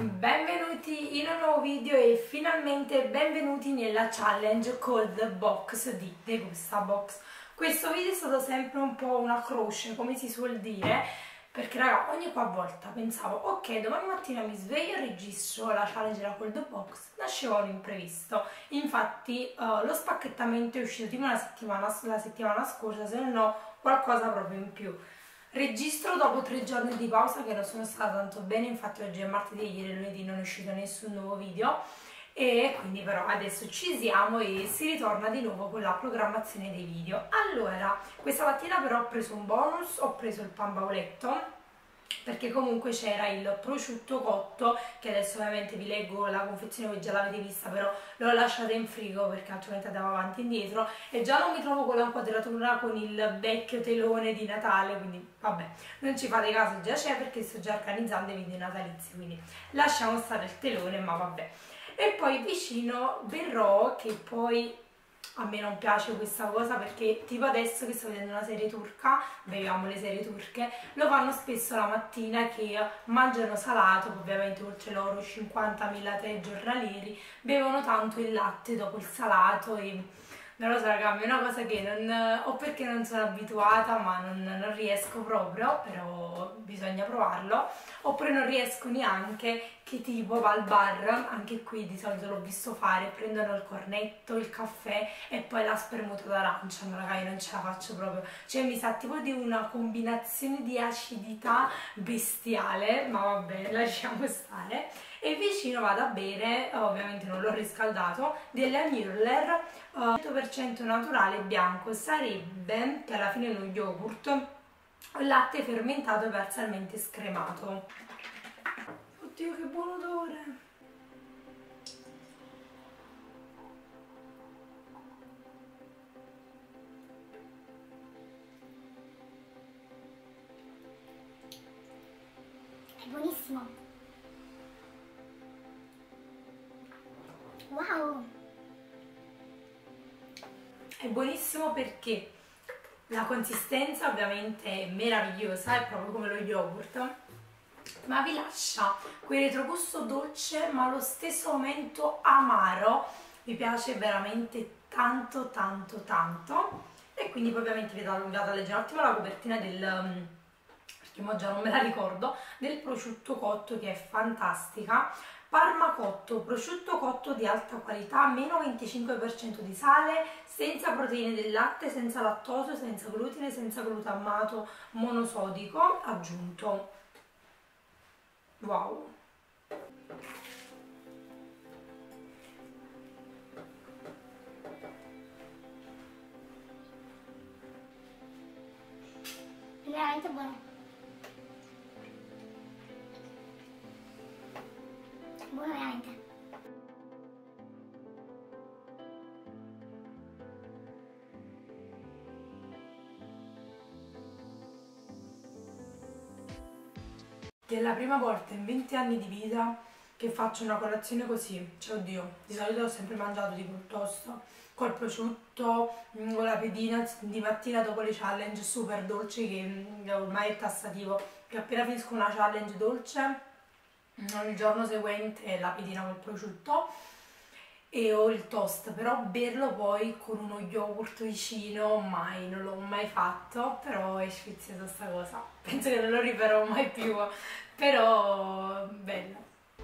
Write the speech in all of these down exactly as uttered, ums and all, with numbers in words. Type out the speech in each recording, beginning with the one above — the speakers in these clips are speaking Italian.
Benvenuti in un nuovo video e finalmente benvenuti nella challenge Cold Box di Degusta Box. Questo video è stato sempre un po' una croce, come si suol dire, perché raga, ogni volta pensavo ok, domani mattina mi sveglio e registro la challenge della Cold Box, nasceva un imprevisto. Infatti uh, lo spacchettamento è uscito tipo una settimana, la settimana scorsa, se non ho qualcosa proprio in più. Registro dopo tre giorni di pausa che non sono stata tanto bene, infatti oggi è martedì e ieri lunedì non è uscito nessun nuovo video e quindi però adesso ci siamo e si ritorna di nuovo con la programmazione dei video. Allora, questa mattina però ho preso un bonus, ho preso il pan bauletto perché comunque c'era il prosciutto cotto, che adesso ovviamente vi leggo la confezione, voi già l'avete vista, però l'ho lasciata in frigo perché altrimenti andavo avanti e indietro e già non mi trovo con la inquadratura con il vecchio telone di Natale, quindi vabbè, non ci fate caso, già c'è perché sto già organizzando i video natalizi, quindi lasciamo stare il telone, ma vabbè. E poi vicino berrò, che poi a me non piace questa cosa perché tipo adesso che sto vedendo una serie turca, beviamo le serie turche, lo fanno spesso la mattina che mangiano salato, ovviamente oltre loro cinquantamila tè giornalieri, bevono tanto il latte dopo il salato e non lo so raga, è una cosa che non, o perché non sono abituata ma non, non riesco proprio, però bisogna provarlo, oppure non riesco neanche che tipo va al bar, anche qui di solito l'ho visto fare, prendono il cornetto, il caffè e poi la spremuta d'arancia, no raga, io non ce la faccio proprio, cioè mi sa tipo di una combinazione di acidità bestiale, ma vabbè, lasciamo stare. E vicino vado a bere, ovviamente non l'ho riscaldato, della Müller uh, cento per cento naturale bianco, sarebbe che alla fine è uno yogurt, latte fermentato e parzialmente scremato. Oddio che buon odore! È buonissimo! Wow! È buonissimo perché la consistenza ovviamente è meravigliosa, è proprio come lo yogurt, ma vi lascia quel retrogusto dolce ma allo stesso momento amaro, mi piace veramente tanto tanto tanto. E quindi poi ovviamente vi vado a leggere un attimo la copertina del, perché mo già non me la ricordo, del prosciutto cotto, che è fantastica. Parma cotto, prosciutto cotto di alta qualità, meno venticinque per cento di sale, senza proteine del latte, senza lattosio, senza glutine, senza glutammato monosodico aggiunto. Wow! È veramente buono. Buono veramente. È la prima volta in venti anni di vita che faccio una colazione così, cioè oddio, di solito ho sempre mangiato tipo il toast col prosciutto, con la pedina di mattina dopo le challenge super dolci che ormai è tassativo, che appena finisco una challenge dolce il giorno seguente la pedina col prosciutto e ho il toast, però berlo poi con uno yogurt vicino mai, non l'ho mai fatto, però è sfiziosa sta cosa, penso che non lo rifarò mai più, però bello.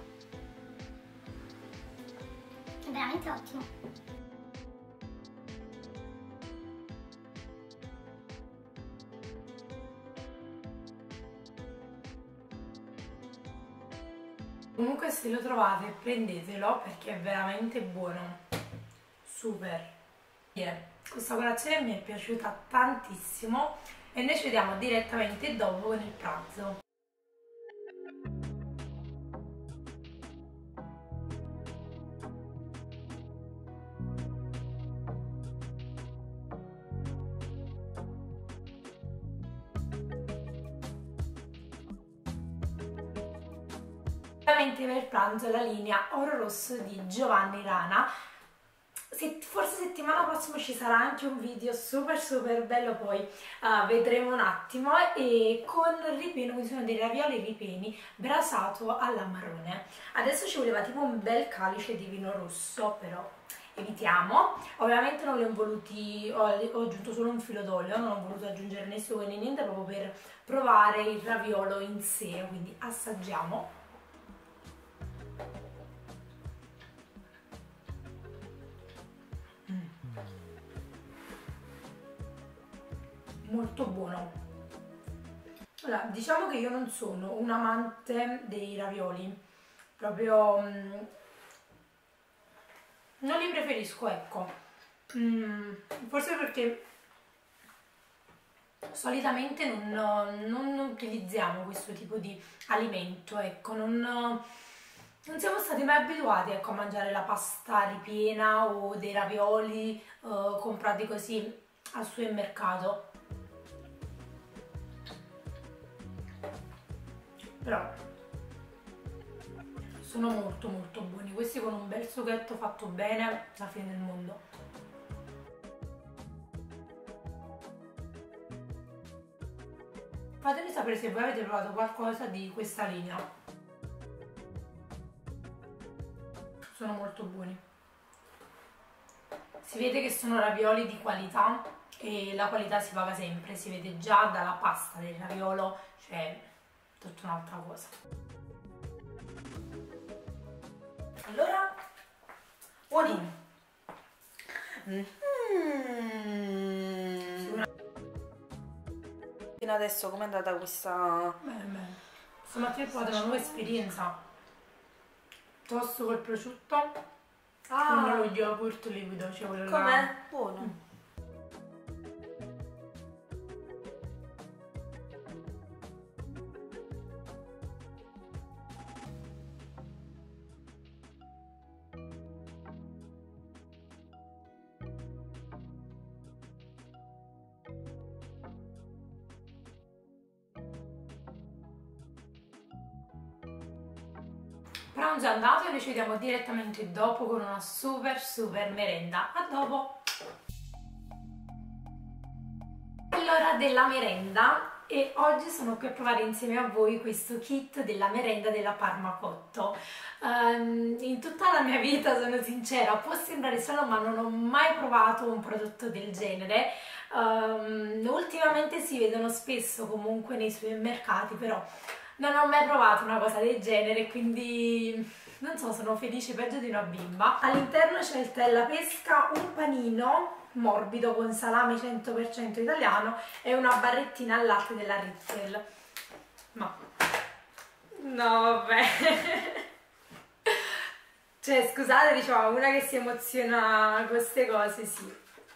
È veramente ottimo. Comunque se lo trovate prendetelo perché è veramente buono, super. Yeah. Questa colazione mi è piaciuta tantissimo e noi ci vediamo direttamente dopo con il pranzo. Per il pranzo la linea Oro Rosso di Giovanni Rana, se- forse settimana prossima ci sarà anche un video super super bello, poi uh, vedremo un attimo, e con ripieno, quindi sono dei ravioli ripieni brasato alla marrone. Adesso ci voleva tipo un bel calice di vino rosso, però evitiamo. Ovviamente non li ho voluti, ho, ho aggiunto solo un filo d'olio, non ho voluto aggiungere né sugo né niente, proprio per provare il raviolo in sé, quindi assaggiamo. Molto buono. Allora, diciamo che io non sono un amante dei ravioli, proprio mm, non li preferisco, ecco. Mm, forse perché solitamente non, non utilizziamo questo tipo di alimento, ecco, non, non siamo stati mai abituati, ecco, a mangiare la pasta ripiena o dei ravioli eh, comprati così al supermercato. Però sono molto molto buoni, questi con un bel sughetto fatto bene, la fine del mondo. Fatemi sapere se voi avete provato qualcosa di questa linea, sono molto buoni. Si vede che sono ravioli di qualità e la qualità si paga sempre, si vede già dalla pasta del raviolo, cioè tutta un'altra cosa. Allora, buonino. Mm. Fino adesso com'è andata questa... Bene, bene. Stamattina ho provato una nuova esperienza. Tosto col prosciutto con lo yogurt liquido, cioè quello là. Com'è? Buono. Mm. Pranzo è andato e noi ci vediamo direttamente dopo con una super super merenda. A dopo! È l'ora della merenda e oggi sono qui a provare insieme a voi questo kit della merenda della Parmacotto. Um, in tutta la mia vita, sono sincera, può sembrare strano ma non ho mai provato un prodotto del genere. Um, ultimamente si vedono spesso comunque nei supermercati, però non ho mai provato una cosa del genere, quindi non so, sono felice peggio di una bimba. All'interno c'è il tè alla pesca, un panino morbido con salame cento per cento italiano e una barrettina al latte della Ritzel. Ma no, vabbè. Cioè, scusate, diciamo, una che si emoziona con queste cose, sì.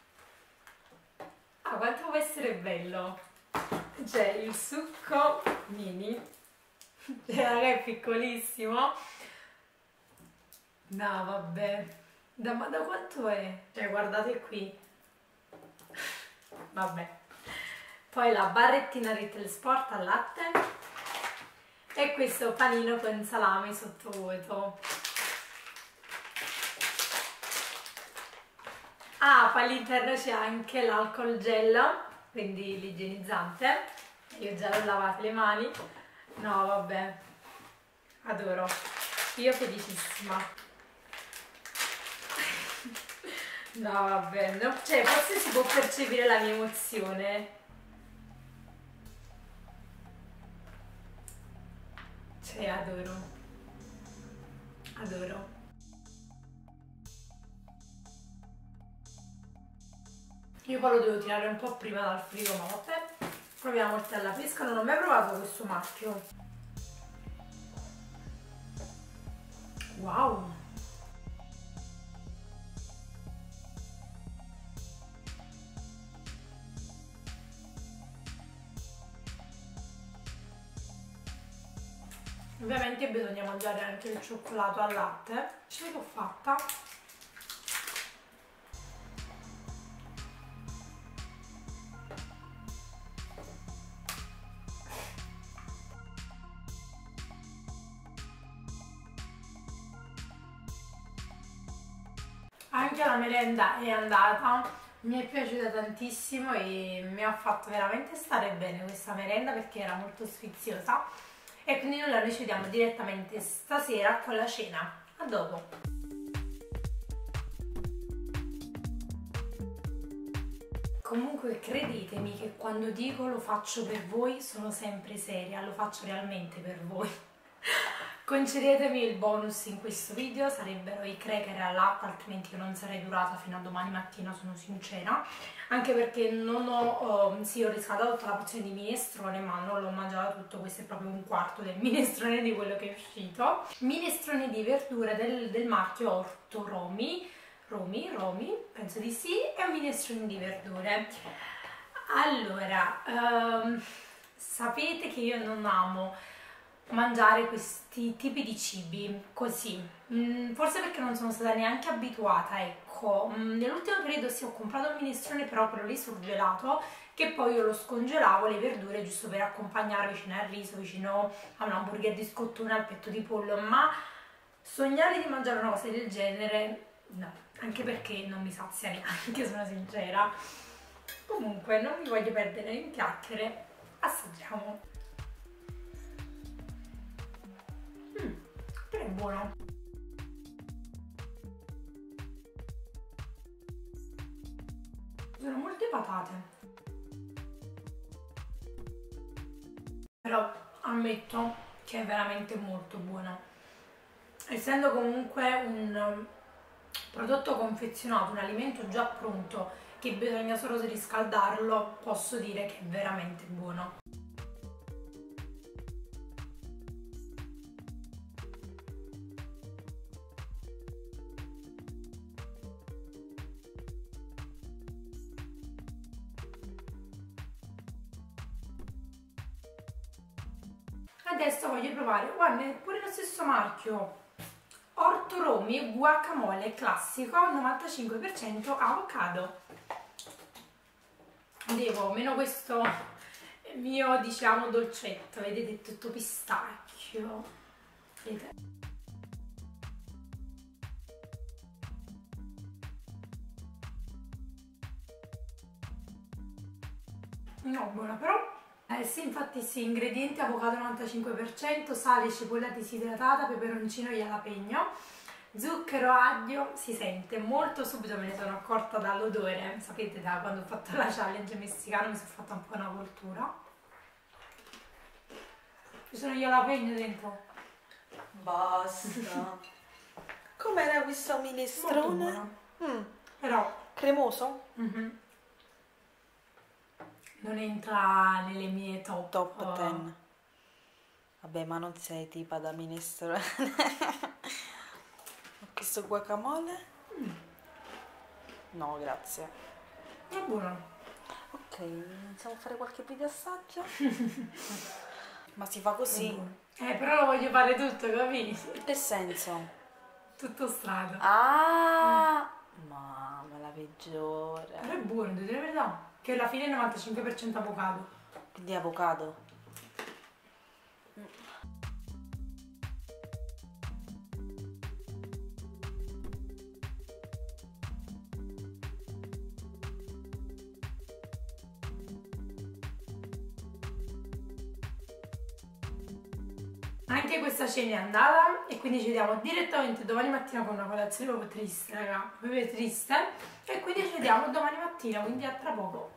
Ah, quanto può essere bello. C'è il succo mini. Cioè, raga, è piccolissimo. No, vabbè. Da, ma da quanto è? Cioè, guardate qui. Vabbè. Poi la barrettina Ritzel Sport al latte. E questo panino con salami sottovuoto. Ah, poi all'interno c'è anche l'alcol gel, quindi l'igienizzante. Io già l'ho lavato le mani. No, vabbè, adoro, io felicissima. No, vabbè, no, cioè forse si può percepire la mia emozione. Cioè, adoro, adoro. Io poi lo devo tirare un po' prima dal frigo, ma vabbè. Proviamo il tè alla pesca, non ho mai provato questo marchio. Wow! Ovviamente bisogna mangiare anche il cioccolato al latte. Ce l'ho fatta. Anche anche la merenda è andata, mi è piaciuta tantissimo e mi ha fatto veramente stare bene questa merenda perché era molto sfiziosa. E quindi nulla, noi ci vediamo direttamente stasera con la cena. A dopo! Comunque credetemi che quando dico lo faccio per voi sono sempre seria, lo faccio realmente per voi. Concedetemi il bonus in questo video, sarebbero i cracker all'acqua, altrimenti io non sarei durata fino a domani mattina, sono sincera. Anche perché non ho, um, sì, ho riscaldato tutta la porzione di minestrone, ma non l'ho mangiata tutto, questo è proprio un quarto del minestrone di quello che è uscito. Minestrone di verdure del, del marchio Orto Romi, Romi, Romi, penso di sì, è un minestrone di verdure. Allora, um, sapete che io non amo mangiare questi tipi di cibi così, mm, forse perché non sono stata neanche abituata, ecco. Mm, nell'ultimo periodo sì, ho comprato un minestrone, però quello lì surgelato, che poi io lo scongelavo, le verdure, giusto per accompagnare vicino al riso, vicino a un hamburger di scottone, al petto di pollo, ma sognare di mangiare una cosa del genere, no, anche perché non mi sazia neanche, sono sincera. Comunque, non mi voglio perdere in chiacchiere, assaggiamo. Però è buono. Ci sono molte patate. Però ammetto che è veramente molto buono. Essendo comunque un prodotto confezionato, un alimento già pronto che bisogna solo riscaldarlo, posso dire che è veramente buono. Adesso voglio provare, guarda, è pure lo stesso marchio, Orto Romi Guacamole classico, novantacinque per cento avocado. Devo, meno questo mio, diciamo, dolcetto, vedete, è tutto pistacchio, vedete? No, buona però. Eh sì, infatti sì, ingredienti: avocado novantacinque per cento, sale, cipolla disidratata, peperoncino jalapeno, zucchero, aglio, si sente molto subito, me ne sono accorta dall'odore, sapete, da quando ho fatto la challenge messicana mi sono fatta un po' una cultura. Ci sono gli jalapeno dentro. Basta. Com'era questo minestrone? Mm. Però Cremoso? mm-hmm, non entra nelle mie top, Top dieci. Vabbè, ma non sei tipa da minestrone. Questo guacamole? Mm. No, grazie. È buono. Ok, iniziamo a fare qualche video assaggio. Ma si fa così? Eh, però lo voglio fare tutto, capisci? Che senso? Tutto strano. Ah! Mm. Mamma, la peggiore. Però è buono, devo dire la verità. Che alla fine è novantacinque per cento avocado. Quindi avocado. Anche questa cena è andata e quindi ci vediamo direttamente domani mattina con una colazione proprio triste, raga, proprio triste. E quindi ci vediamo domani mattina, quindi a tra poco.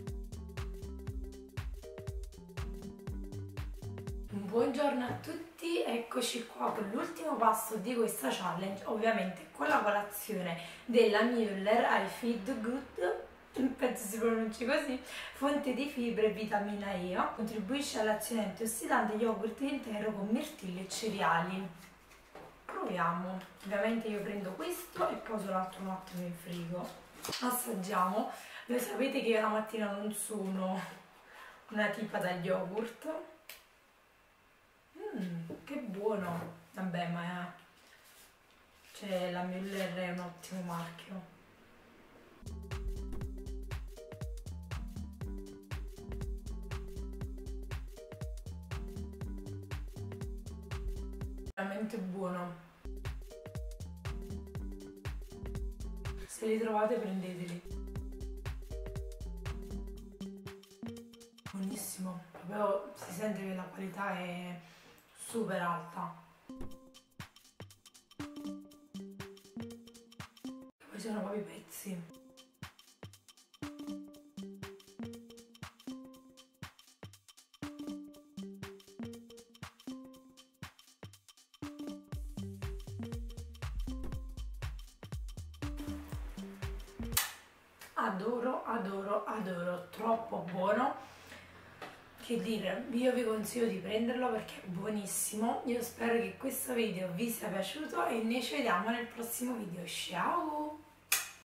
Buongiorno a tutti, eccoci qua con l'ultimo passo di questa challenge, ovviamente con la colazione della Müller I Feed Good, penso si pronunci così, fonte di fibre e vitamina E, contribuisce all'azione antiossidante, yogurt intero con mirtilli e cereali. Proviamo, ovviamente io prendo questo e poso l'altro un attimo in frigo. Assaggiamo. Voi sapete che io la mattina non sono una tipa da yogurt. Mmm, che buono. Vabbè, ma è... cioè la Müller è un ottimo marchio. Veramente buono. se li trovate prendeteli. Buonissimo, proprio si sente che la qualità è super alta. Poi sono proprio i pezzi. Adoro, adoro, adoro, troppo buono. Che dire, io vi consiglio di prenderlo perché è buonissimo. Io spero che questo video vi sia piaciuto e noi ci vediamo nel prossimo video. Ciao!